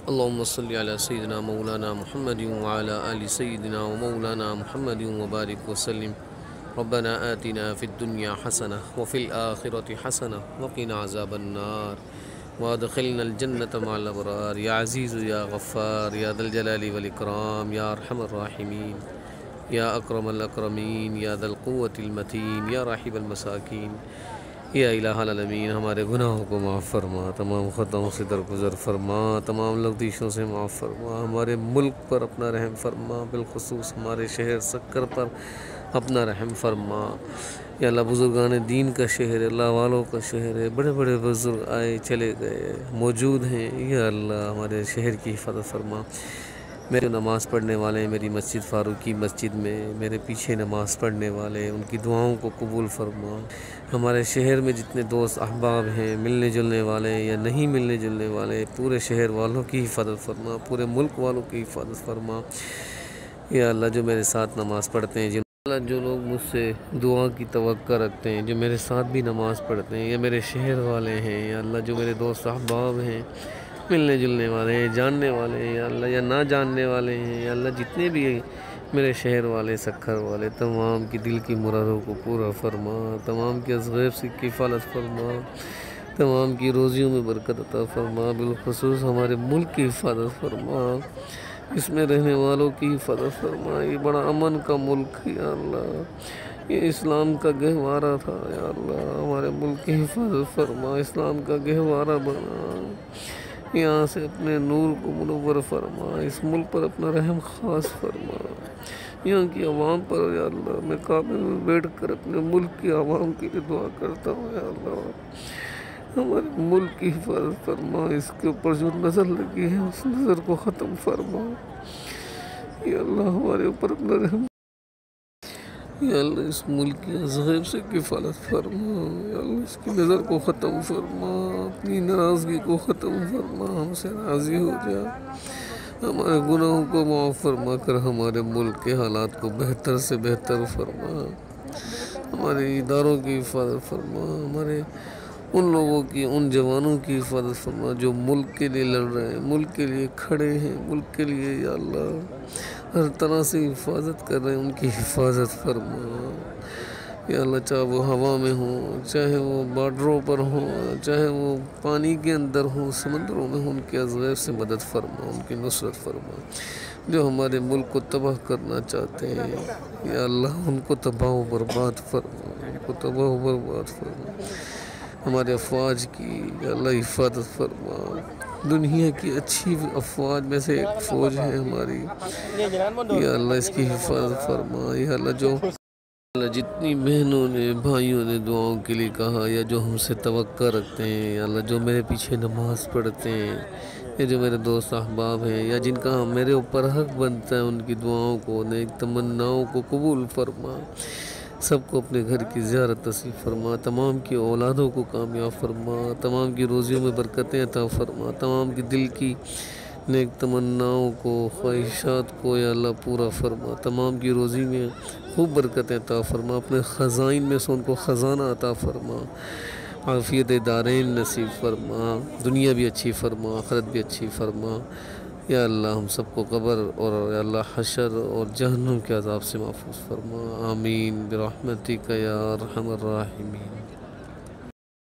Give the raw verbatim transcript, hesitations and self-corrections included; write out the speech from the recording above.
اللهم صل على سيدنا مولانا محمد وعلى آل سيدنا ومولانا محمد وبارك وسلم. ربنا آتنا في الدنيا حسنة وفي الآخرة حسنة وقنا عذاب النار وادخلنا الجنة مع الأبرار يا عزيز يا غفار يا ذا الجلال والإكرام يا أرحم الراحمين یا اکرم الاکرمین یا ذا القوة المتین یا راحب المساکین یا الہ العالمین. ہمارے گناہوں کو معاف فرما، تمام خطاؤں سے درگزر فرما، تمام لغزشوں سے معاف فرما. ہمارے ملک پر اپنا رحم فرما، بالخصوص ہمارے شہر سکر پر اپنا رحم فرما. یا اللہ بزرگان دین کا شہر ہے، اللہ والوں کا شہر ہے، بڑے بڑے بزرگ آئے چلے گئے موجود ہیں. یا اللہ ہمارے شہر کی حفاظت فرما. میرے نماز پڑھنے والے ہیں میری مسجد فاروقی مسجد میں، میرے پیچھے نماز پڑھنے والے ان کی دعاؤں کو قبول فرما. ہمارے شہر میں جتنے دوست احباب ہیں، ملنے جلنے والے یا نہیں ملنے جلنے والے، پورے شہر والوں کی حفاظت فرما، پورے ملک والوں کی حفاظت فرما. یا اللہ جو میرے ساتھ نماز پڑھتے ہیں، جن اللہ جو لوگ مجھ سے دعا کی توقع رکھتے ہیں، جو میرے ساتھ بھی نماز پڑھتے ہیں یا میرے شہر والے ہیں، یا اللہ جو میرے دوست احباب ہیں، ملنے جلنے والے ہیں، جاننے والے ہیں، یا اللہ یا نہ جاننے والے ہیں، یا اللہ جتنے بھی میرے شہر والے سکھر والے، تمام کی دل کی مرادوں کو پورا فرما، تمام کی از غیب سے کفالت فرما، تمام کی روزیوں میں برکت عطا فرما. بالخصوص ہمارے ملک کی حفاظت فرما، اس میں رہنے والوں کی حفاظت فرما. یہ بڑا امن کا ملک ہے یا اللہ، یہ اسلام کا گہوارہ تھا یا اللہ، ہمارے ملک کی حفاظت فرما، اسلام کا گہوارہ بنا. یہاں سے اپنے نور کو منور فرما، اس ملک پر اپنا رحم خاص فرما. یہاں کی عوام پر یا اللہ میں کعبے میں بیٹھ کر اپنے ملک کی عوام کے لیے دعا کرتا ہوں. یا اللہ ہمارے ملک کی حفاظت فرما، اس کے اوپر جو نظر لگی ہے اس نظر کو ختم فرما. یا اللہ ہمارے اوپر اپنا رحم، یا اللہ اس ملک کی غیب سے کفالت فرما. یا اللہ اس کی نظر کو ختم فرما، اپنی ناراضگی کو ختم فرما، ہم سے راضی ہو جا. ہمارے گناہوں کو معاف فرما کر ہمارے ملک کے حالات کو بہتر سے بہتر فرما. ہمارے اداروں کی حفاظت فرما، ہمارے ان لوگوں کی، ان جوانوں کی حفاظت فرما جو ملک کے لیے لڑ رہے ہیں، ملک کے لیے کھڑے ہیں، ملک کے لیے یا اللہ ہر طرح سے حفاظت کر رہے ہیں، ان کی حفاظت فرما. یا اللہ چاہے وہ ہوا میں ہوں، چاہے وہ بارڈروں پر ہوں، چاہے وہ پانی کے اندر ہوں، سمندروں میں ہوں، ان کی غیب سے مدد فرما، ان کی نصرت فرما. جو ہمارے ملک کو تباہ کرنا چاہتے ہیں یا اللہ ان کو تباہ و برباد فرما، ان کو تباہ و برباد فرما. ہمارے افواج کی یا اللہ حفاظت فرما. دنیا کی اچھی افواج میں سے ایک فوج ہے ہماری، یا اللہ اس کی حفاظت فرما. یا اللہ جو اللہ جتنی بہنوں نے بھائیوں نے دعاؤں کے لیے کہا یا جو ہم سے توقع رکھتے ہیں، یا اللہ جو میرے پیچھے نماز پڑھتے ہیں، یا جو میرے دوست احباب ہیں یا جن کا میرے اوپر حق بنتا ہے، ان کی دعاؤں کو، نیک تمناؤں کو قبول فرما. سب کو اپنے گھر کی زیارت نصیب فرما، تمام کی اولادوں کو کامیاب فرما، تمام کی روزیوں میں برکتیں عطا فرما، تمام کی دل کی نیک تمناؤں کو، خواہشات کو یا اللہ پورا فرما. تمام کی روزی میں خوب برکتیں عطا فرما، اپنے خزائن میں سے ان کو خزانہ عطا فرما. عافیت دارین نصیب فرما، دنیا بھی اچھی فرما، آخرت بھی اچھی فرما. یا اللہ ہم سب کو قبر اور یا اللہ حشر اور جہنم کے عذاب سے محفوظ فرما. آمین برحمتک یا ارحم الراحمین.